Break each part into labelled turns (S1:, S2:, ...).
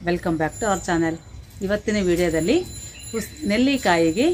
S1: Welcome back to our channel. ಇವತ್ತಿನ ವಿಡಿಯೋದಲ್ಲಿ ನೆಲ್ಲಿಕಾಯಿಗೆ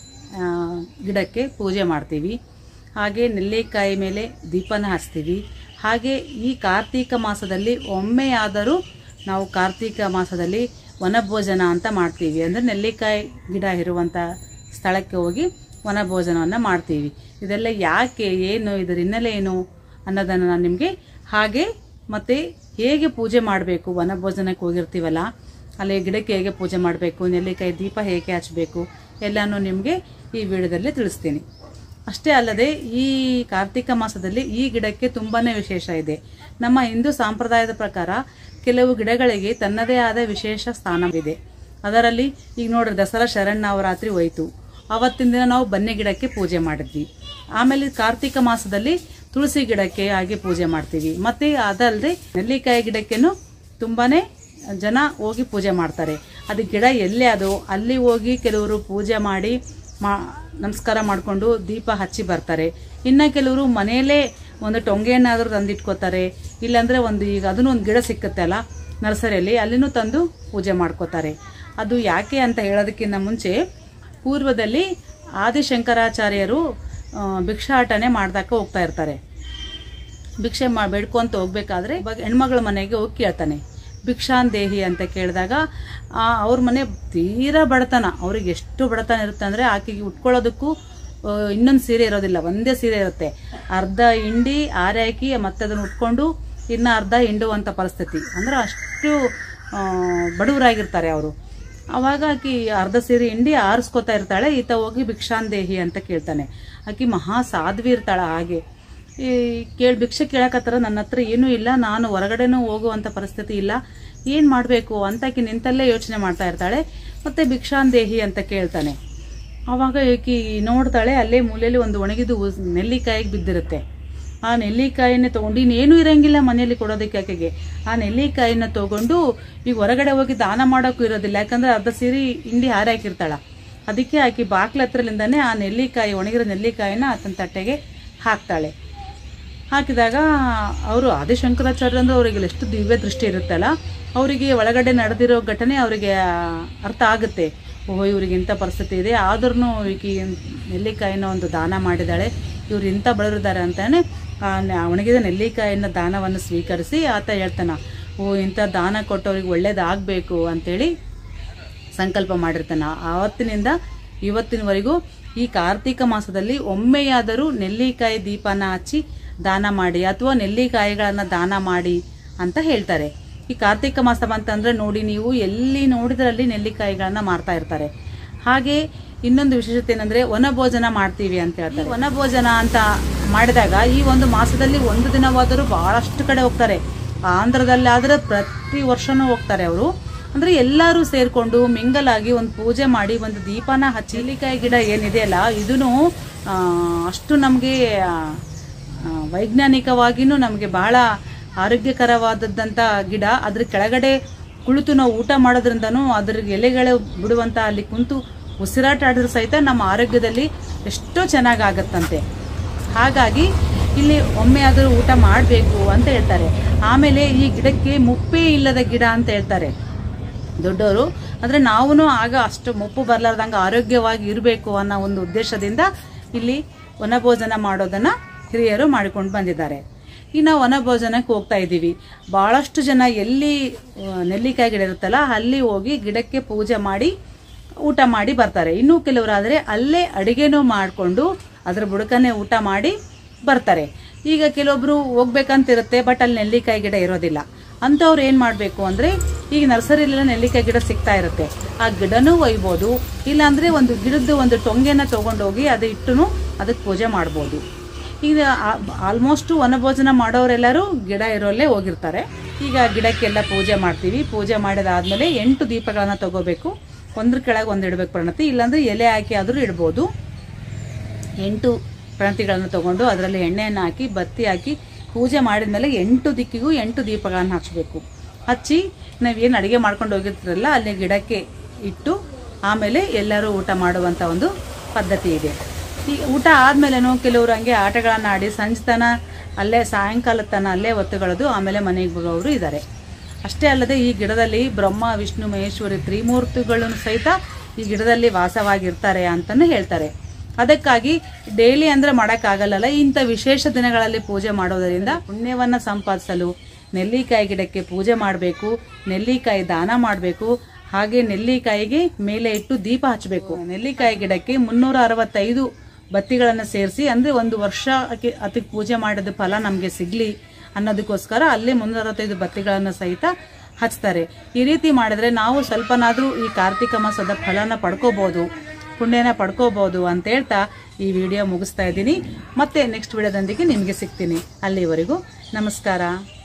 S1: ಗಿಡಕ್ಕೆ ಪೂಜೆ ಮಾಡ್ತೀವಿ. ಹಾಗೆ ನೆಲ್ಲಿಕಾಯಿ ಮೇಲೆ ದೀಪನ ಹಚ್ತೀವಿ. ಹಾಗೆ ಈ ಕಾರ್ತಿಕ ಮಾಸದಲ್ಲಿ ಒಮ್ಮೆಯಾದರೂ ನಾವು ಕಾರ್ತಿಕ ಮಾಸದಲ್ಲಿ ವನಭೋಜನ ಅಂತ ಮಾಡ್ತೀವಿ. ಅಂದರೆ ನೆಲ್ಲಿಕಾಯಿ ಗಿಡ ಇರುವಂಥ ಸ್ಥಳಕ್ಕೆ ಹೋಗಿ ವನಭೋಜನವನ್ನು ಮಾಡ್ತೀವಿ. ಇದೆಲ್ಲ ಯಾಕೆ, ಏನು, ಇದರ ಹಿನ್ನೆಲೆ ಏನು ಅನ್ನೋದನ್ನು ನಾನು ನಿಮಗೆ, ಹಾಗೆ ಮತ್ತು ಹೇಗೆ ಪೂಜೆ ಮಾಡಬೇಕು, ವನಭೋಜನಕ್ಕೆ ಹೋಗಿರ್ತೀವಲ್ಲ ಅಲ್ಲಿ ಗಿಡಕ್ಕೆ ಹೇಗೆ ಪೂಜೆ ಮಾಡಬೇಕು, ನೆಲ್ಲಿಕಾಯಿ ದೀಪ ಹೇಗೆ ಹಚ್ಚಬೇಕು ಎಲ್ಲನೂ ನಿಮಗೆ ಈ ವಿಡಿಯೋದಲ್ಲಿ ತಿಳಿಸ್ತೀನಿ. ಅಷ್ಟೇ ಅಲ್ಲದೆ ಈ ಕಾರ್ತಿಕ ಮಾಸದಲ್ಲಿ ಈ ಗಿಡಕ್ಕೆ ತುಂಬಾ ವಿಶೇಷ ಇದೆ. ನಮ್ಮ ಹಿಂದೂ ಸಂಪ್ರದಾಯದ ಪ್ರಕಾರ ಕೆಲವು ಗಿಡಗಳಿಗೆ ತನ್ನದೇ ಆದ ವಿಶೇಷ ಸ್ಥಾನವಿದೆ. ಅದರಲ್ಲಿ ಈಗ ನೋಡ್ರಿ, ದಸರಾ ಶರನ್ನವರಾತ್ರಿ ಹೋಯಿತು, ಆವತ್ತಿನ ದಿನ ನಾವು ಬನ್ನಿ ಗಿಡಕ್ಕೆ ಪೂಜೆ ಮಾಡಿದ್ವಿ. ಆಮೇಲೆ ಕಾರ್ತಿಕ ಮಾಸದಲ್ಲಿ ತುಳಸಿ ಗಿಡಕ್ಕೆ ಹಾಗೆ ಪೂಜೆ ಮಾಡ್ತೀವಿ. ಮತ್ತು ಅದಲ್ಲದೆ ನೆಲ್ಲಿಕಾಯಿ ಗಿಡಕ್ಕೇನು ತುಂಬಾ ಜನ ಹೋಗಿ ಪೂಜೆ ಮಾಡ್ತಾರೆ. ಅದು ಗಿಡ ಎಲ್ಲೇ ಅದು ಅಲ್ಲಿ ಹೋಗಿ ಕೆಲವರು ಪೂಜೆ ಮಾಡಿ ನಮಸ್ಕಾರ ಮಾಡಿಕೊಂಡು ದೀಪ ಹಚ್ಚಿ ಬರ್ತಾರೆ. ಇನ್ನು ಕೆಲವರು ಮನೆಯಲ್ಲೇ ಒಂದು ಟೊಂಗೆಯನ್ನಾದರೂ ತಂದಿಟ್ಕೋತಾರೆ. ಇಲ್ಲಾಂದರೆ ಈಗ ಅದನ್ನು ಒಂದು ಗಿಡ ಸಿಕ್ಕತ್ತೆ ಅಲ್ಲ ನರ್ಸರಿಯಲ್ಲಿ, ಅಲ್ಲಿನೂ ತಂದು ಪೂಜೆ ಮಾಡ್ಕೋತಾರೆ. ಅದು ಯಾಕೆ ಅಂತ ಹೇಳೋದಕ್ಕಿಂತ ಮುಂಚೆ, ಪೂರ್ವದಲ್ಲಿ ಆದಿಶಂಕರಾಚಾರ್ಯರು ಭಿಕ್ಷಾಟನೆ ಮಾಡ್ದಕ್ಕೆ ಹೋಗ್ತಾ ಇರ್ತಾರೆ. ಭಿಕ್ಷೆ ಬೇಡ್ಕೊಂತ ಹೋಗ್ಬೇಕಾದ್ರೆ ಹೆಣ್ಮಗಳ ಮನೆಗೆ ಹೋಗಿ ಕೇಳ್ತಾನೆ, ಭಿಕ್ಷಾಂದೇಹಿ ಅಂತ ಕೇಳಿದಾಗ ಅವ್ರ ಮನೆ ತೀರಾ ಬಡತನ. ಅವ್ರಿಗೆ ಎಷ್ಟು ಬಡತನ ಇರುತ್ತೆ ಅಂದರೆ ಆಕೆಗೆ ಉಟ್ಕೊಳ್ಳೋದಕ್ಕೂ ಇನ್ನೊಂದು ಸೀರೆ ಇರೋದಿಲ್ಲ, ಒಂದೇ ಸೀರೆ ಇರುತ್ತೆ. ಅರ್ಧ ಹಿಂಡಿ ಆರೆ ಹಾಕಿ ಮತ್ತೆ ಅದನ್ನು ಉಟ್ಕೊಂಡು ಇನ್ನು ಅರ್ಧ ಹಿಂಡುವಂಥ ಪರಿಸ್ಥಿತಿ. ಅಂದರೆ ಅಷ್ಟು ಬಡವರಾಗಿರ್ತಾರೆ ಅವರು. ಆವಾಗ ಆಕಿ ಅರ್ಧ ಸೀರೆ ಹಿಂಡಿ ಆರಿಸ್ಕೋತಾ ಇರ್ತಾಳೆ. ಈತ ಹೋಗಿ ಭಿಕ್ಷಾಂದೇಹಿ ಅಂತ ಕೇಳ್ತಾನೆ. ಆಕಿ ಮಹಾ ಸಾಧ್ವಿ ಇರ್ತಾಳೆ. ಹಾಗೆ ಭಿಕ್ಷೆ ಕೇಳಕತ್ತಾರ, ನನ್ನ ಹತ್ರ ಏನೂ ಇಲ್ಲ, ನಾನು ಹೊರಗಡೆನೂ ಹೋಗುವಂಥ ಪರಿಸ್ಥಿತಿ ಇಲ್ಲ, ಏನು ಮಾಡಬೇಕು ಅಂತ ಆಕಿ ನಿಂತಲ್ಲೇ ಯೋಚನೆ ಮಾಡ್ತಾ ಇರ್ತಾಳೆ. ಮತ್ತೆ ಭಿಕ್ಷಾಂದೇಹಿ ಅಂತ ಕೇಳ್ತಾನೆ. ಆವಾಗ ಆಕಿ ನೋಡ್ತಾಳೆ, ಅಲ್ಲೇ ಮೂಲೆಯಲ್ಲಿ ಒಂದು ಒಣಗಿದು ನೆಲ್ಲಿಕಾಯಿಗೆ ಬಿದ್ದಿರುತ್ತೆ. ಆ ನೆಲ್ಲಿಕಾಯಿನ ತೊಗೊಂಡು, ಇನ್ನೇನೂ ಇರೋಂಗಿಲ್ಲ ಮನೆಯಲ್ಲಿ ಕೊಡೋದಕ್ಕೆ ಆಕೆಗೆ. ಆ ನೆಲ್ಲಿಕಾಯಿನ ತೊಗೊಂಡು ಈಗ ಹೊರಗಡೆ ಹೋಗಿ ದಾನ ಮಾಡೋಕ್ಕೂ ಇರೋದಿಲ್ಲ, ಯಾಕಂದರೆ ಅರ್ಧ ಸೀರೆ ಹಿಂಡಿ ಹಾರಿ ಹಾಕಿರ್ತಾಳ. ಅದಕ್ಕೆ ಆಕಿ ಬಾಕ್ಲ ಹತ್ರಲಿಂದಾನೆ ಆ ನೆಲ್ಲಿಕಾಯಿ, ಒಣಗಿರೋ ನೆಲ್ಲಿಕಾಯಿನ ಆತನ ತಟ್ಟೆಗೆ ಹಾಕ್ತಾಳೆ. ಹಾಕಿದಾಗ ಅವರು ಆದಿಶಂಕರಾಚಾರ್ಯ ಅಂದರೆ ಅವರಿಗೆ ಎಷ್ಟು ದಿವ್ಯ ದೃಷ್ಟಿ ಇರುತ್ತಲ್ಲ, ಅವರಿಗೆ ಒಳಗಡೆ ನಡೆದಿರೋ ಘಟನೆ ಅವರಿಗೆ ಅರ್ಥ ಆಗುತ್ತೆ. ಓಹೋ, ಇವ್ರಿಗೆ ಇಂಥ ಪರಿಸ್ಥಿತಿ ಇದೆ, ಆದ್ರೂ ಈಕೆ ನೆಲ್ಲಿಕಾಯಿನ ಒಂದು ದಾನ ಮಾಡಿದ್ದಾಳೆ, ಇವ್ರು ಇಂಥ ಬಡವರಿದ್ದಾರೆ ಅಂತಾನೆ ಒಣಗಿದ ನೆಲ್ಲಿಕಾಯಿನ ದಾನವನ್ನು ಸ್ವೀಕರಿಸಿ ಆತ ಹೇಳ್ತಾನ, ಓ ಇಂಥ ದಾನ ಕೊಟ್ಟವ್ರಿಗೆ ಒಳ್ಳೇದಾಗಬೇಕು ಅಂತೇಳಿ ಸಂಕಲ್ಪ ಮಾಡಿರ್ತಾನೆ. ಆವತ್ತಿನಿಂದ ಇವತ್ತಿನವರೆಗೂ ಈ ಕಾರ್ತಿಕ ಮಾಸದಲ್ಲಿ ಒಮ್ಮೆಯಾದರೂ ನೆಲ್ಲಿಕಾಯಿ ದೀಪನ ಹಚ್ಚಿ ದಾನ ಮಾಡಿ ಅಥವಾ ನೆಲ್ಲಿಕಾಯಿಗಳನ್ನು ದಾನ ಮಾಡಿ ಅಂತ ಹೇಳ್ತಾರೆ. ಈ ಕಾರ್ತಿಕ ಮಾಸ ಬಂತಂದ್ರೆ ನೋಡಿ, ನೀವು ಎಲ್ಲಿ ನೋಡಿದ್ರಲ್ಲಿ ನೆಲ್ಲಿಕಾಯಿಗಳನ್ನ ಮಾರ್ತಾ ಇರ್ತಾರೆ. ಹಾಗೆ ಇನ್ನೊಂದು ವಿಶೇಷತೆ ಏನಂದ್ರೆ ವನಭೋಜನ ಮಾಡ್ತೀವಿ ಅಂತ ಹೇಳ್ತಾರೆ. ವನಭೋಜನ ಅಂತ ಮಾಡಿದಾಗ ಈ ಒಂದು ಮಾಸದಲ್ಲಿ ಒಂದು ದಿನವಾದರೂ ಬಹಳಷ್ಟು ಕಡೆ ಹೋಗ್ತಾರೆ. ಆಂಧ್ರದಲ್ಲಿ ಆದರೆ ಪ್ರತಿ ವರ್ಷನೂ ಹೋಗ್ತಾರೆ ಅವರು. ಅಂದರೆ ಎಲ್ಲರೂ ಸೇರಿಕೊಂಡು ಮಿಂಗಲಾಗಿ ಒಂದು ಪೂಜೆ ಮಾಡಿ ಒಂದು ದೀಪನ ಹಚ್ಚಿ, ನೆಲ್ಲಿಕಾಯಿ ಗಿಡ ಏನಿದೆಯಲ್ಲ ಇದೂ ಅಷ್ಟು ನಮಗೆ ವೈಜ್ಞಾನಿಕವಾಗಿಯೂ ನಮಗೆ ಬಹಳ ಆರೋಗ್ಯಕರವಾದದ್ದಂಥ ಗಿಡ. ಅದ್ರ ಕೆಳಗಡೆ ಕುಳಿತು ನಾವು ಊಟ ಮಾಡೋದ್ರಿಂದನೂ ಅದ್ರ ಎಲೆಗಳು ಬಿಡುವಂಥ ಅಲ್ಲಿ ಕುಂತು ಉಸಿರಾಟ ಆಡಿದ್ರು ಸಹಿತ ನಮ್ಮ ಆರೋಗ್ಯದಲ್ಲಿ ಎಷ್ಟೋ ಚೆನ್ನಾಗಾಗತ್ತಂತೆ. ಹಾಗಾಗಿ ಇಲ್ಲಿ ಒಮ್ಮೆಯಾದರೂ ಊಟ ಮಾಡಬೇಕು ಅಂತ ಹೇಳ್ತಾರೆ. ಆಮೇಲೆ ಈ ಗಿಡಕ್ಕೆ ಮುಪ್ಪೇ ಇಲ್ಲದ ಗಿಡ ಅಂತ ಹೇಳ್ತಾರೆ ದೊಡ್ಡವರು. ಅಂದರೆ ನಾವೂ ಆಗ ಅಷ್ಟು ಮುಪ್ಪು ಬರಲಾರ್ದಂಗೆ ಆರೋಗ್ಯವಾಗಿ ಇರಬೇಕು ಅನ್ನೋ ಒಂದು ಉದ್ದೇಶದಿಂದ ಇಲ್ಲಿ ವನಭೋಜನ ಮಾಡೋದನ್ನು ಹಿರಿಯರು ಮಾಡಿಕೊಂಡು ಬಂದಿದ್ದಾರೆ. ಇನ್ನು ವನಭೋಜನಕ್ಕೆ ಹೋಗ್ತಾ ಇದ್ದೀವಿ. ಭಾಳಷ್ಟು ಜನ ಎಲ್ಲಿ ನೆಲ್ಲಿಕಾಯಿ ಗಿಡ ಇರುತ್ತಲ್ಲ ಅಲ್ಲಿ ಹೋಗಿ ಗಿಡಕ್ಕೆ ಪೂಜೆ ಮಾಡಿ ಊಟ ಮಾಡಿ ಬರ್ತಾರೆ. ಇನ್ನೂ ಕೆಲವರಾದರೆ ಅಲ್ಲೇ ಅಡುಗೆನೂ ಮಾಡಿಕೊಂಡು ಅದ್ರ ಬುಡಕನ್ನೇ ಊಟ ಮಾಡಿ ಬರ್ತಾರೆ. ಈಗ ಕೆಲವೊಬ್ರು ಹೋಗ್ಬೇಕಂತಿರುತ್ತೆ, ಬಟ್ ಅಲ್ಲಿ ನೆಲ್ಲಿಕಾಯಿ ಗಿಡ ಇರೋದಿಲ್ಲ. ಅಂಥವ್ರು ಏನು ಮಾಡಬೇಕು ಅಂದರೆ, ಈಗ ನರ್ಸರಿಲೆಲ್ಲ ನೆಲ್ಲಿಕಾಯಿ ಗಿಡ ಸಿಗ್ತಾ ಇರುತ್ತೆ, ಆ ಗಿಡನೂ ಒಯ್ಬೋದು. ಇಲ್ಲಾಂದರೆ ಒಂದು ಗಿಡದ್ದು ಒಂದು ಟೊಂಗೆನ ತೊಗೊಂಡೋಗಿ ಅದು ಇಟ್ಟು ಅದಕ್ಕೆ ಪೂಜೆ ಮಾಡ್ಬೋದು. ಈಗ ಆಲ್ಮೋಸ್ಟು ವನಭೋಜನ ಮಾಡೋರೆಲ್ಲರೂ ಗಿಡ ಇರೋಲ್ಲೇ ಹೋಗಿರ್ತಾರೆ. ಈಗ ಗಿಡಕ್ಕೆಲ್ಲ ಪೂಜೆ ಮಾಡ್ತೀವಿ. ಪೂಜೆ ಮಾಡಿದಾದ್ಮೇಲೆ 8 ದೀಪಗಳನ್ನು ತಗೋಬೇಕು. ಒಂದ್ರ ಕೆಳಗೆ ಒಂದು ಇಡಬೇಕು ಪ್ರಣತಿ, ಇಲ್ಲಾಂದರೆ ಎಲೆ ಹಾಕಿ ಆದರೂ ಇಡ್ಬೋದು. 8 ಪ್ರಣತಿಗಳನ್ನು ತೊಗೊಂಡು ಅದರಲ್ಲಿ ಎಣ್ಣೆಯನ್ನು ಹಾಕಿ ಬತ್ತಿ ಹಾಕಿ ಪೂಜೆ ಮಾಡಿದ್ಮೇಲೆ 8 ದಿಕ್ಕಿಗೂ 8 ದೀಪಗಳನ್ನು ಹಚ್ಚಬೇಕು. ಹಚ್ಚಿ ನಾವೇನು ಅಡುಗೆ ಮಾಡ್ಕೊಂಡು ಹೋಗಿರ್ತೀರಲ್ಲ ಅಲ್ಲಿ ಗಿಡಕ್ಕೆ ಇಟ್ಟು ಆಮೇಲೆ ಎಲ್ಲರೂ ಊಟ ಮಾಡುವಂಥ ಒಂದು ಪದ್ಧತಿ ಇದೆ. ಈ ಊಟ ಆದಮೇಲೆನೂ ಕೆಲವರು ಹಂಗೆ ಆಟಗಳನ್ನು ಆಡಿ ಸಂಜೆ ತನ ಅಲ್ಲೇ, ಸಾಯಂಕಾಲದ ತನ ಅಲ್ಲೇ ಒತ್ತುಗಳದು, ಆಮೇಲೆ ಮನೆಗೆ ಬರೋರು ಇದ್ದಾರೆ. ಅಷ್ಟೇ ಅಲ್ಲದೆ ಈ ಗಿಡದಲ್ಲಿ ಬ್ರಹ್ಮ ವಿಷ್ಣು ಮಹೇಶ್ವರಿ ತ್ರಿಮೂರ್ತಿಗಳನ್ನು ಸಹಿತ ಈ ಗಿಡದಲ್ಲಿ ವಾಸವಾಗಿರ್ತಾರೆ ಅಂತಲೂ ಹೇಳ್ತಾರೆ. ಅದಕ್ಕಾಗಿ ಡೈಲಿ ಅಂದರೆ ಮಾಡೋಕ್ಕಾಗಲ್ಲ, ಇಂಥ ವಿಶೇಷ ದಿನಗಳಲ್ಲಿ ಪೂಜೆ ಮಾಡೋದರಿಂದ ಪುಣ್ಯವನ್ನು ಸಂಪಾದಿಸಲು ನೆಲ್ಲಿಕಾಯಿ ಗಿಡಕ್ಕೆ ಪೂಜೆ ಮಾಡಬೇಕು, ನೆಲ್ಲಿಕಾಯಿ ದಾನ ಮಾಡಬೇಕು. ಹಾಗೆ ನೆಲ್ಲಿಕಾಯಿಗೆ ಮೇಲೆ ಇಟ್ಟು ದೀಪ ಹಚ್ಚಬೇಕು. ನೆಲ್ಲಿಕಾಯಿ ಗಿಡಕ್ಕೆ 365 ಬತ್ತಿಗಳನ್ನು ಸೇರಿಸಿ, ಅಂದರೆ 1 ವರ್ಷ ಅದಕ್ಕೆ ಪೂಜೆ ಮಾಡಿದ ಫಲ ನಮಗೆ ಸಿಗಲಿ ಅನ್ನೋದಕ್ಕೋಸ್ಕರ ಅಲ್ಲೇ 365 ಬತ್ತಿಗಳನ್ನು ಸಹಿತ ಹಚ್ತಾರೆ. ಈ ರೀತಿ ಮಾಡಿದ್ರೆ ನಾವು ಸ್ವಲ್ಪನಾದರೂ ಈ ಕಾರ್ತಿಕ ಮಾಸದ ಫಲನ ಪಡ್ಕೋಬೋದು, ಪುಣ್ಯನ ಪಡ್ಕೋಬೋದು ಅಂತ ಹೇಳ್ತಾ ಈ ವಿಡಿಯೋ ಮುಗಿಸ್ತಾ ಇದ್ದೀನಿ. ಮತ್ತೆ ನೆಕ್ಸ್ಟ್ ವಿಡಿಯೋದೊಂದಿಗೆ ನಿಮಗೆ ಸಿಗ್ತೀನಿ. ಅಲ್ಲಿವರೆಗೂ ನಮಸ್ಕಾರ.